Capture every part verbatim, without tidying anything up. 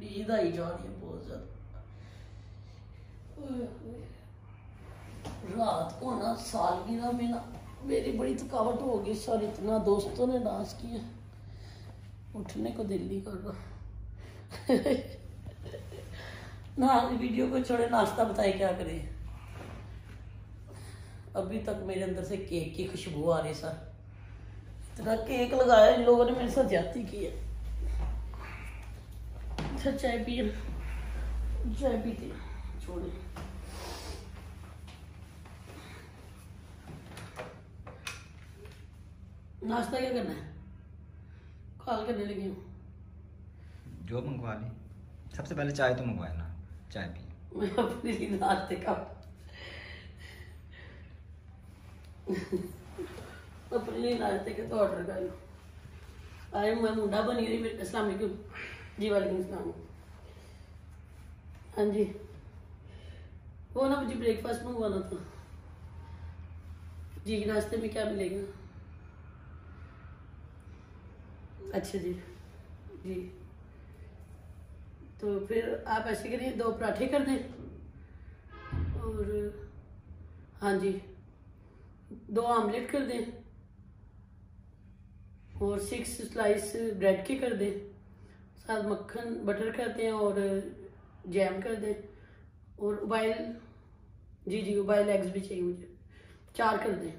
नींद आई जा रही है बहुत ज्यादा। रात को ना सालगिरह में ना मेरी बड़ी थकावट हो गई सर, इतना दोस्तों ने डांस किया, उठने को दिल नहीं कर रहा। ना वीडियो को छोड़े, नाश्ता बताए क्या करें। अभी तक मेरे अंदर से केक की खुशबू आ रही सर, इतना केक लगाया इन लोगों ने, मेरे साथ ज्यादती की है। अच्छा चाय पिए, चाय पीते छोड़े। नाश्ता क्या करना है? कॉल करने लगी हूँ। जो मंगवा ली, सबसे पहले चाय तो मंगवाए ना, चाय पी। मैं अपने लिए नाश्ते का अपने लिए नाश्ते के तो ऑर्डर कर लो। अरे मैं मुंडा बनी रही मेरे। अस्सलाम वालेकुम जी। वालेकुम सलाम। हाँ जी, वो ना मुझे ब्रेकफास्ट मंगवाना था जी। नाश्ते में क्या मिलेगा? अच्छा जी जी, तो फिर आप ऐसे करिए, दो पराठे कर दें और हाँ जी दो आमलेट कर दें और सिक्स स्लाइस ब्रेड के कर दें, साथ मक्खन बटर कर दें और जैम कर दें और उबाइल, जी जी उबाइल एग्स भी चाहिए मुझे, चार कर दें।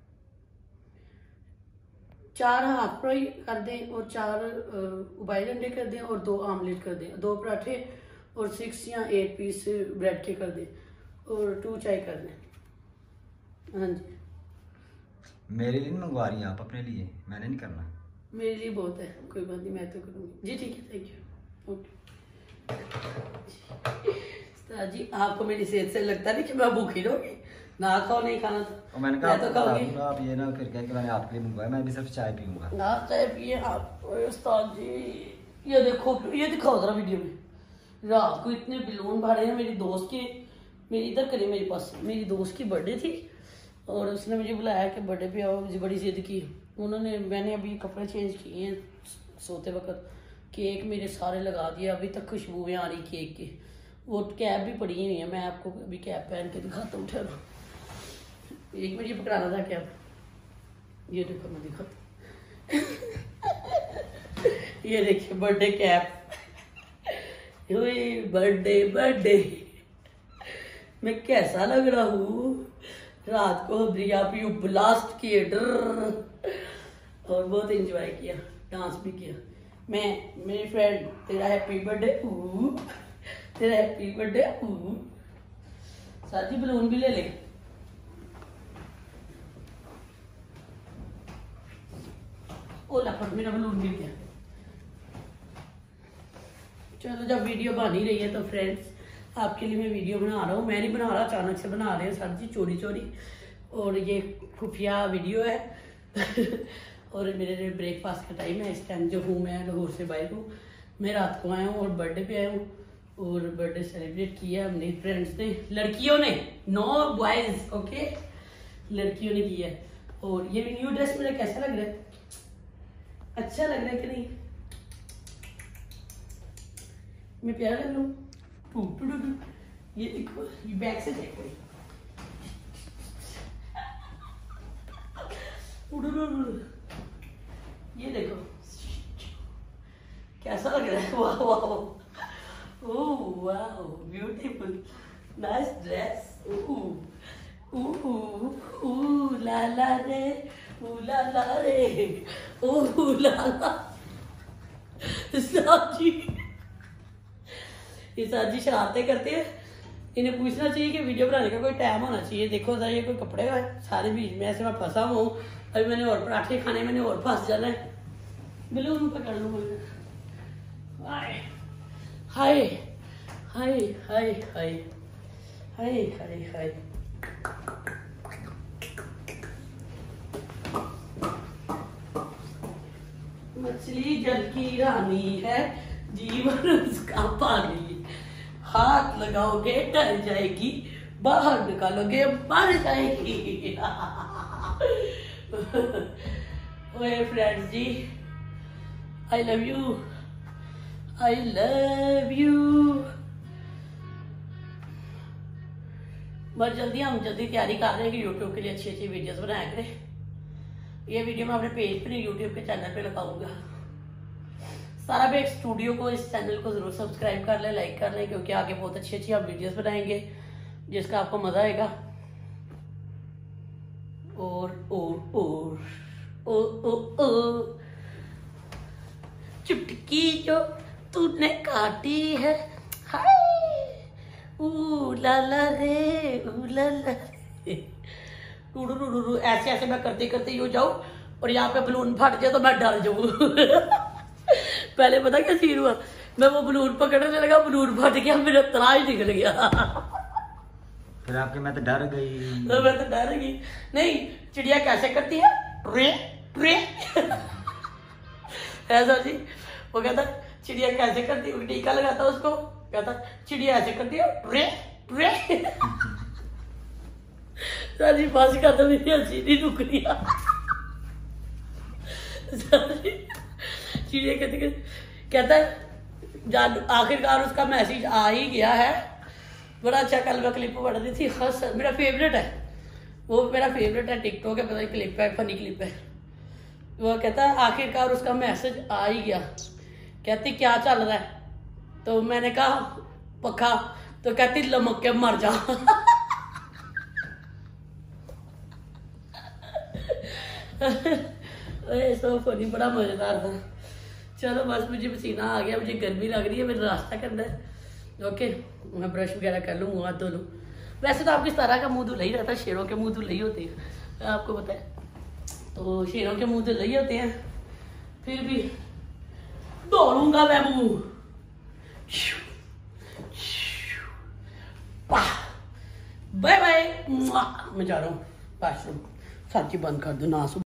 चार हाफ फ्राई कर दें और चार उबाइल अंडे कर दें और दो आमलेट कर दें, दो पराठे और सिक्स या एट पीस ब्रेड के कर दें और टू चाय कर दें। हाँ जी। मेरे लिए नहीं मंगवा रही आप, अपने लिए? मैंने नहीं करना। मेरे लिए बहुत है, कोई बात नहीं, मैं तो करूँगी जी। ठीक है, थैंक यू। ओके जी, आपको मेरी सेहत से लगता नहीं कि मैं भूखी रहूँगी? ना खाओ, नहीं खाना था और मैंने कहा मैं तो खाऊंगी। आप ये ना फिर कहें कि मैंने आपके लिए मंगवाया, मैं भी सिर्फ चाय पीऊंगा। ना चाय पिए आप उस्ताद जी। ये देखो, ये दिखाओ जरा वीडियो में, रात को इतने बलून भरे हैं मेरी दोस्त के। मेरी इधर करिए, मेरे पास मेरी दोस्त की बर्थडे थी और उसने मुझे बुलाया कि बर्थडे पे आओ, मुझे बड़ी जिद की उन्होंने। मैंने अभी कपड़े चेंज किए हैं सोते वक्त, केक मेरे सारे लगा दिए, अभी तक खुशबुएं आ रही केक की। वो कैप भी पड़ी हुई है, मैं आपको अभी कैप पहन के दिखाता हूँ। ठहरो एक मिनट, ये पकड़ाना था कैप, ये देखो मैं दिखाता हूँ। ये देखिए बर्थडे कैप, बर्थडे बर्थडे मैं कैसा लग रहा हूँ। रात को दरिया पी ब्लास्ट किए डर और बहुत एंजॉय किया, डांस भी किया। मैं मेरी फ्रेंड, तेरा हैप्पी बर्थडे, तेरा हैप्पी बर्थडे। साथी बलून भी ले ले। ओ लपट, मेरा बलून गिर गया। चलो जब वीडियो बन ही रही है तो फ्रेंड्स आपके लिए मैं वीडियो बना रहा हूँ। मैं नहीं बना रहा, अचानक से बना रहे हैं सर जी, चोरी चोरी। और ये खुफिया वीडियो है। और मेरे ब्रेकफास्ट का टाइम है इस टाइम जो हूँ मैं लाहौर से बाहर हूँ। मैं रात को आया हूँ और बर्थडे पे आया हूँ और बर्थडे सेलिब्रेट किया हमने फ्रेंड्स ने, लड़कियों ने, नो बॉयज, ओके, लड़कियों ने किया। और ये न्यू ड्रेस मेरा कैसा लग रहा है? अच्छा लग रहा है कि नहीं? मैं प्यारा लग रहा हूँ? ये देखो, ये बैक से चेक करें। ये देखो कैसा लग रहा है? वाह वाह, ओह वाह, ब्यूटीफुल, नाइस ड्रेस। ओह ओह ओह ला ला रे, ओह ला ला रे, ओह ला ला। साजी, ये साजी शरारतें करते हैं। इन्हें पूछना चाहिए कि वीडियो बनाने का कोई टाइम होना चाहिए। देखो जरा, ये कोई कपड़े का सारे बीच में ऐसे मैं फंसा हूँ। अभी मैंने और पराठे खाने, मैंने और फंस जाना है। बलून पकड़ लूँ मैं। हाय हाय हाय हाय हाय हाय हाय हाय। मछली जल की रानी है, जीवन उसका पानी। हाथ लगाओगे डर जाएगी, बाहर निकालोगे मर जाएगी। ओए फ्रेंड्स जी, I love you, I love you. बस जल्दी हम जल्दी तैयारी कर रहे हैं कि यूट्यूब के लिए अच्छी अच्छी वीडियोस बनाया करें। ये वीडियो मैं अपने पेज पे नहीं, यूट्यूब के चैनल पे लगाऊंगा। सारा बेक स्टूडियो को, इस चैनल को जरूर सब्सक्राइब कर लें, लाइक कर लें, क्योंकि आगे बहुत अच्छी अच्छी हम वीडियोस बनाएंगे जिसका आपको मजा आएगा। और और और ओ ओ ओ चुटकी जो तूने काटी है, हाय ऊ ला ला रे ऊ ला ला रे, टूडू टूडू, ऐसे ऐसे मैं करते करते यूं जाऊं और यहाँ पे बलून फट जाए तो मैं डर जाऊं। पहले पता क्या सीन हुआ, मैं वो बलून पकड़ने लगा, बलून फट गया, मेरा तराज निकल गया। फिर आपके मैं तो डर गई। तो मैं तो डर गई। नहीं, चिड़िया कैसे करती है, ट्रे ट्रे ऐसा जी। वो कहता चिड़िया कैसे करती है, टीका लगाता उसको, कहता चिड़िया ऐसे करती है, ट्रे ट्रे। सारी बस का तो मेरी हंसी नहीं रुक रही। चिड़िया कहते कहता जान आखिरकार उसका मैसेज आ ही गया है। बड़ा अच्छा, कल मैं क्लिप पढ़ रही थी, हंस, मेरा फेवरेट है वो, मेरा फेवरेट है टिकटॉक है, पता नहीं क्लिप है, फनी क्लिप है। वो कहता है आखिरकार उसका मैसेज आ ही गया, कहती क्या चल रहा है, तो मैंने कहा पक्का, तो कहती लमक के मर जा। सो फनी, बड़ा मजेदार था। चलो बस, मुझे पसीना आ गया, मुझे गर्मी लग रही है, मेरा नाश्ता करना है। ओके, मैं ब्रश वगैरह कर लूँ, मुँह हाथ धो लूँ। वैसे तो आपकी तरह का मुंह धुला ही रहता है, शेरों के मुंह धुला ही होते हैं, आपको पता है। तो शेरों के मुंह धुला ही होते हैं, फिर भी धो लूंगा मैं मुंह। बाय बाय, मैं जा रहा हूँ बाथरूम। सब्जी बंद कर दो ना।